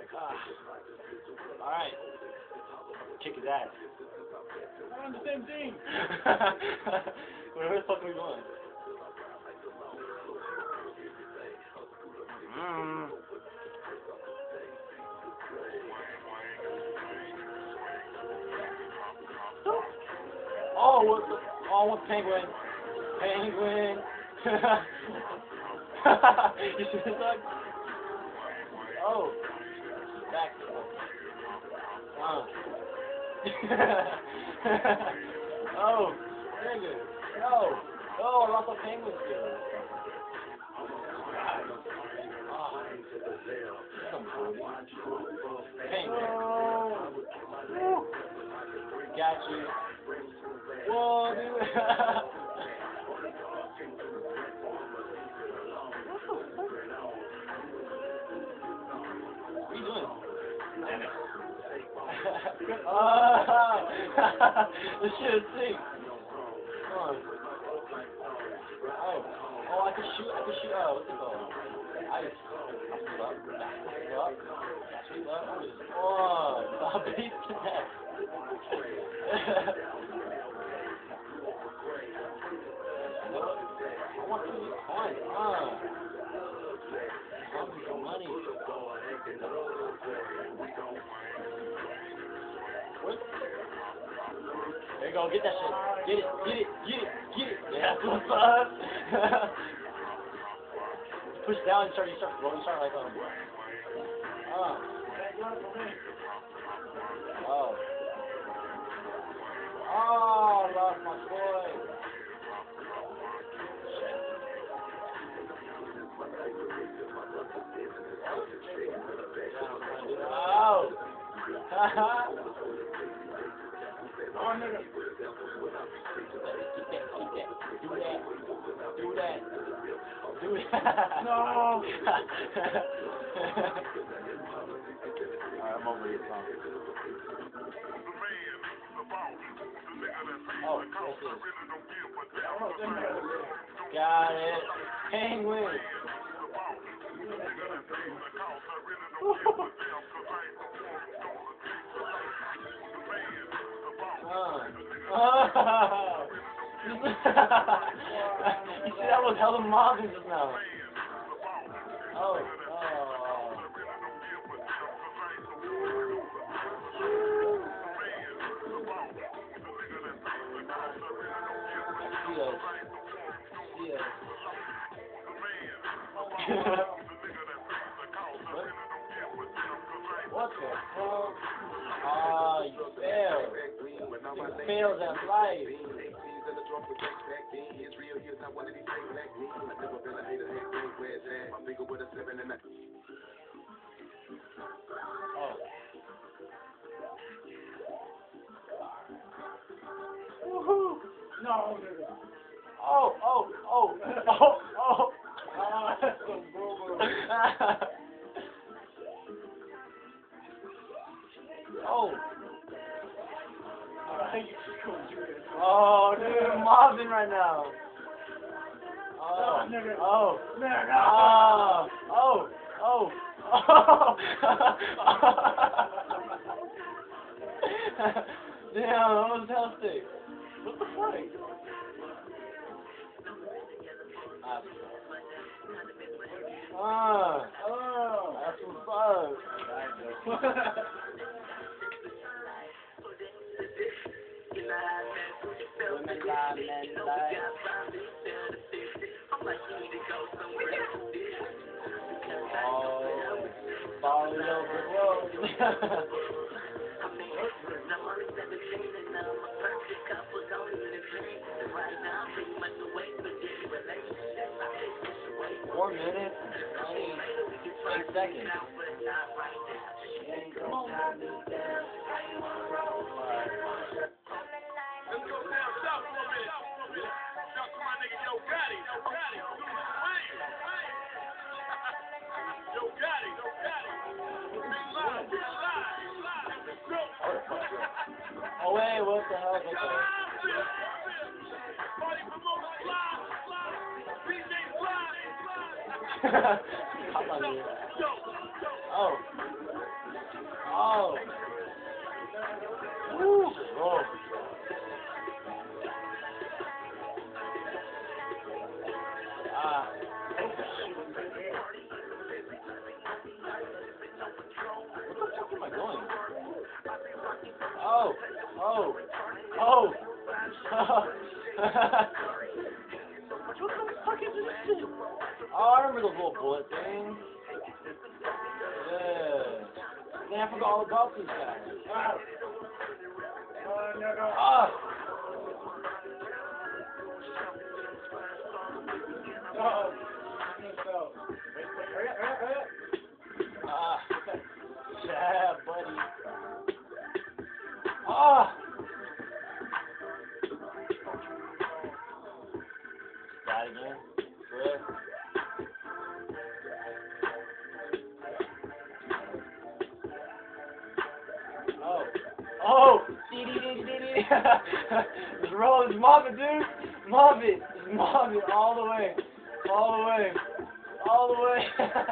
Alright. Kick his ass. We're on the same team. Where the fuck are we going? Oh, what the? Oh, what penguin? Penguin. You see this dog? Oh. Back. Oh. Nigga. No. Oh, I lost a penguin still. Penguin. Got you. Whoa, dude. What are you doing? This shit is sick. Come on. Oh, I can shoot, what's it called? Sweep up. Oh, stop beating that. I want some coins. Some money. What? There you go, get that shit. Get it. Yeah, that's what's up. Push down and you start like Oh. Oh, I lost my boy. Oh. Haha. Oh, nigga. Do that. No. Alright, I'm over here, Tom. Oh, what's this? Got it. Penguin. You see, that was hella mobbing just now. Oh. See us. What the hell? Ah, you failed. You failed at life. Woohoo! No, nigga. Oh. That's some bro. Oh. Oh, dude, I'm mobbing right now. Damn, that was hell sick. What the fuck? That's what's up. Women lie, men lie. Oh, falling over the road. Four minutes, 8 seconds. Come on. Let's go down south for a minute. Shout to my nigga Yo Gotti. Yo Gotti. We live. Oh wait, what the hell is that? Party promoter live. DJ live. Oh. Oh. Oh. What the fuck is this shit? Oh, I remember those little bullet things. Yeah. Man, I forgot all about these guys. Ah. Ah. Yeah, buddy. Ah. That again. Good. Oh. Oh! Just roll, just mob it, dude! Mob it! Just mob it all the way. All the way. All the way.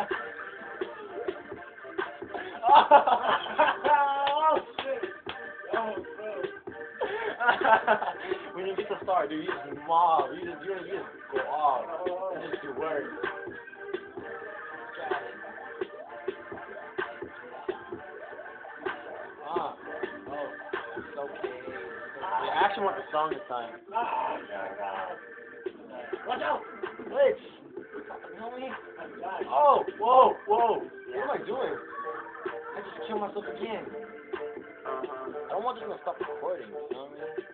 Oh, shit! Oh, no. When you get the start, dude, you just mob. You just go off. You just do work. Got it. Oh, it's okay. I actually want the song this time. Watch out! Glitch! Homie? Oh, whoa, whoa. What am I doing? I just killed myself again. I don't want this to stop recording, you know what I mean?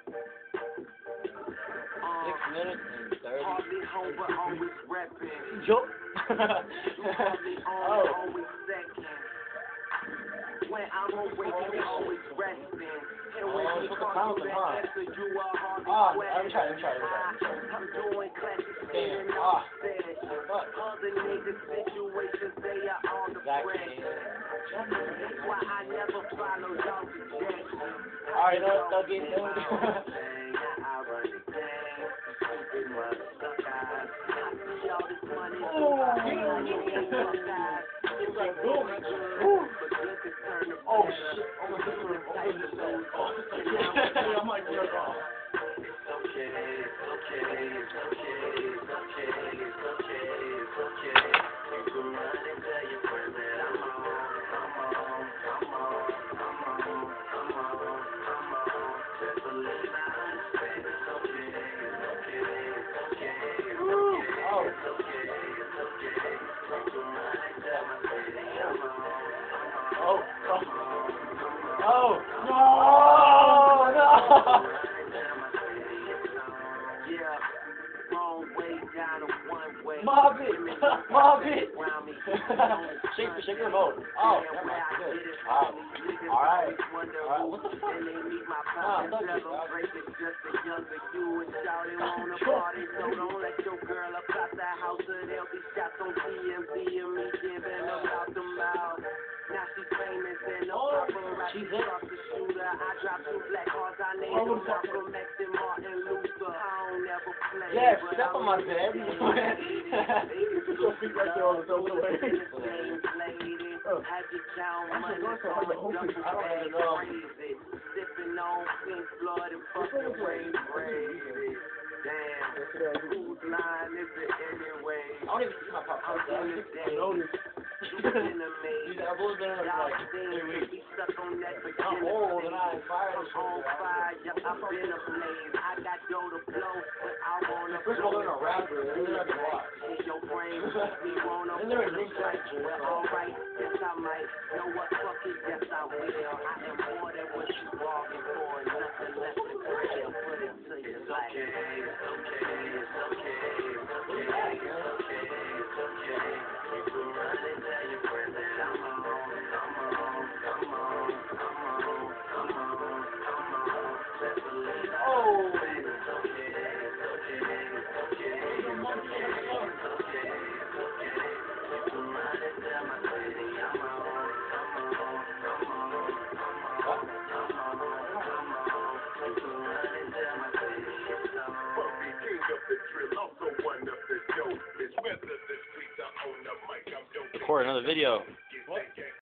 6 minutes and 30. Hardly home but always repping. Joke. Hardly on, Oh. always second. When I'm awake, you always resting. And when Oh, you it's what the call sound you is, back huh? after you are hardly Ah, sweating. let me try. I'm doing classic Damn. spinning Ah. off set. Fuck. Other niggas' situations, they are all the Exactly. That's why I never follow y'all suggestions. Alright, let's get into it. I run the game, stupid motherfuckers. I see all this money, Oh shit, almost hit the room. I'm like, you're wrong. Oh, no! Yeah, wrong way down a one way. Mob it! Shake the remote. Oh, never mind. Good. Alright. What the fuck? Ah, fuck it, dog. Just a younger you and shouting on a party, so don't let your girl up out the house or there'll be shots on TMZ and me giving them out the mouth. Now she's famous and no paparazzi start to shoot her. I dropped 2 black cars, I named them Malcolm X and Martin Luther. I don't ever play. Yeah, step on my bed. Put your feet right there on the top of the way. Have your count money on double bag crazy. Sipping on Pink Floyd and fucking rain crazy. Damn, whose line is it anyway? I don't even see my pop. I'm in the day. Dude, I've only been in like 3 weeks. I'm old and I'm fired. I'm on fire, I've been ablaze. I got dough to blow, but I wanna First of all, they're a rapper. They're not gonna watch. in your brain, me wanna And they're a new well, alright, yes I might. Know what, fuck it, yes I will. I am more than what you bargained for. Nothing less than real. Put it to your life. Record another video.